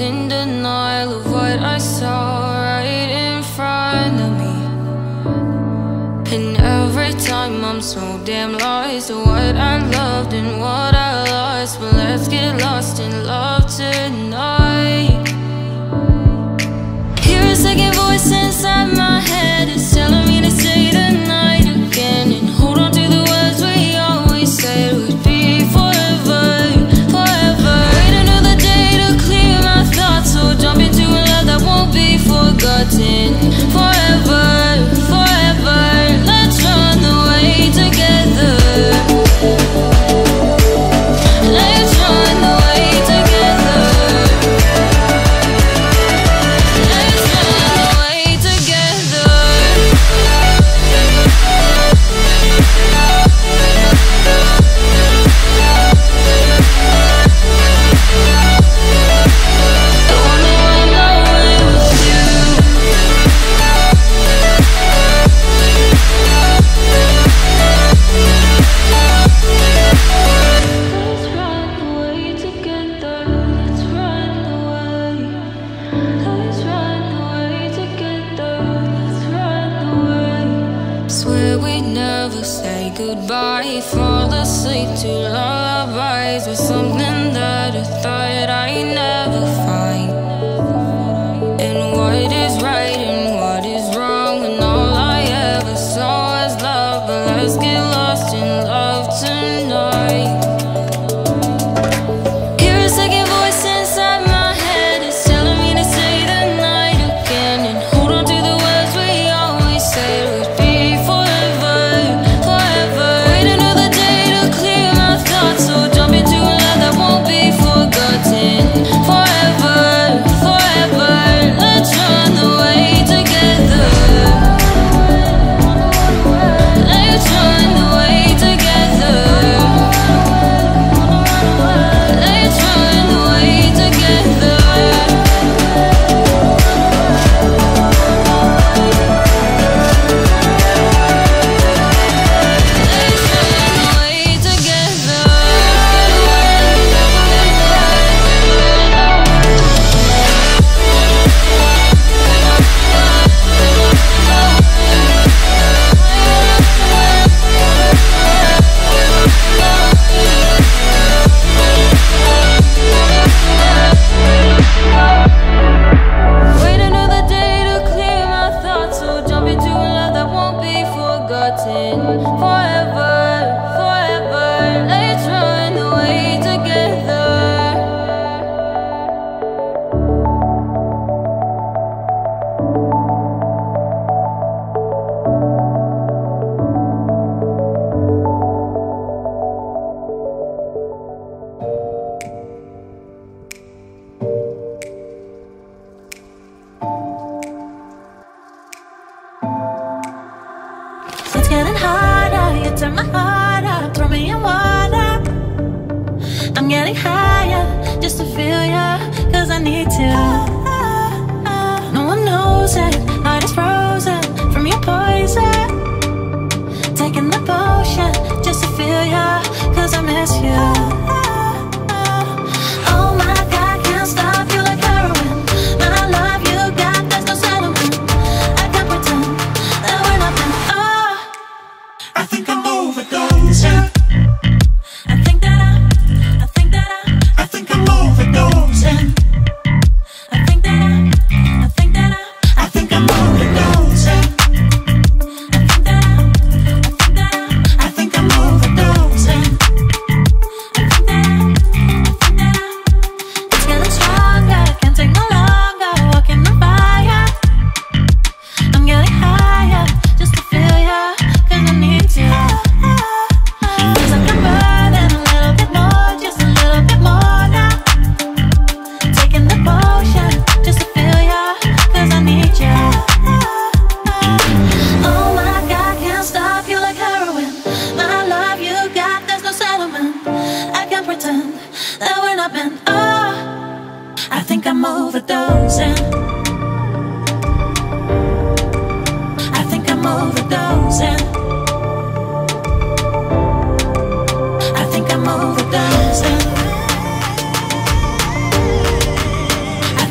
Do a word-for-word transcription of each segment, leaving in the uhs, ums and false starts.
in denial of what I saw right in front of me. And every time I'm so damn lost to what I loved and what I lost. But let's get lost in love tonight. Hear a second voice inside my head, it's telling me to say the night again, and hold on to the words we always said would be forever, forever. Wait another day to clear my thoughts, so jump into a love that won't be forgotten. Forever, forever, let's run away together. Let's run away together. Let's run away together. Don't know I'm away with you. Let's run away together. Let's run away. Let's run away together. Let's run away. Swear we'd never say goodbye. Fall asleep to lullabies with something that I thought I'd never find. And what is right and what is wrong, and all I ever saw was love. But let's get lost in love tonight. Hear a second voice inside my head, it's telling me to say the night again, and hold on to the words we always said would be forever, forever. Wait another day to clear my thoughts, so jump into a love that won't be forgotten. Forever, forever, let's run away together. Let's run away together. Let's run away together. Let's run away together. Wait another day to clear my thoughts, so jump into a love that won't be forgotten. Forever, forever, let's run away together. It's getting harder, you turn my heart up, throw me in water. I'm getting higher, just to feel ya, cause I need to. No one knows it, heart is frozen from your poison. Taking the potion, just to feel ya, cause I miss you. Oh my God, can't stop you like heroin. My love you got, there's no settlement. I can't pretend that we're nothing. Oh, I think I'm overdosing. I think that I, I think that I, I think I'm overdosing. I think that I, I think that I, I think I'm overdosing. I think that I, I think that I, I think I'm overdosing. I think that I, I think that I, it's getting stronger, can't take no longer, walking on fire. I'm getting higher, just to feel ya, cause I need to. Feels like I'm burning a little bit more, just a little bit more now. Taking the potion, just to feel ya, cause I need ya. Oh my God, can't stop you like heroin. My love you got, there's no settlement. I can't pretend that we're not meant. Oh, I think I'm overdosing. I think I'm overdosing. I think I'm overdosing. I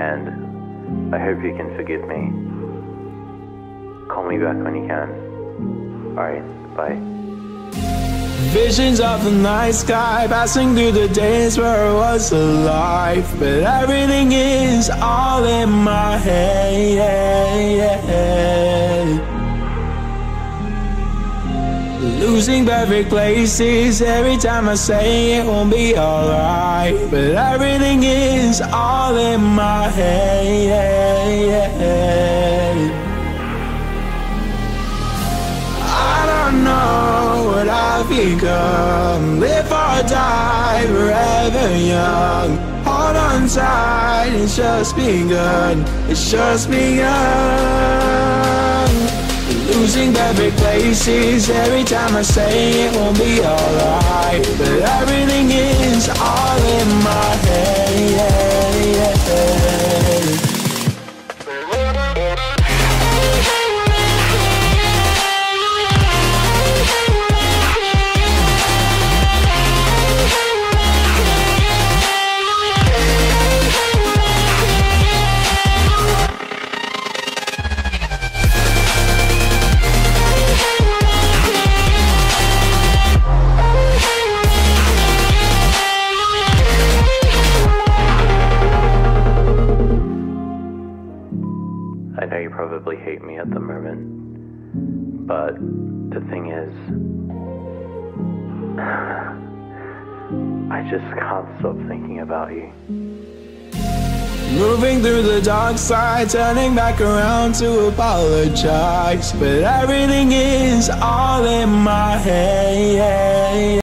and I hope you can forgive me. Call me back when you can. Alright, bye. Visions of the night sky, passing through the days where I was alive, but everything is all in my head. Losing perfect places every time I say it won't be alright, but everything is all in my head. I don't know what I've become, live or die forever young. Hold on tight, it's just begun, it's just begun. Losing perfect places every time I say it won't be alright, but everything is all in my head. I know you probably hate me at the moment, but the thing is, I just can't stop thinking about you. Moving through the dark side, turning back around to apologize, but everything is all in my head.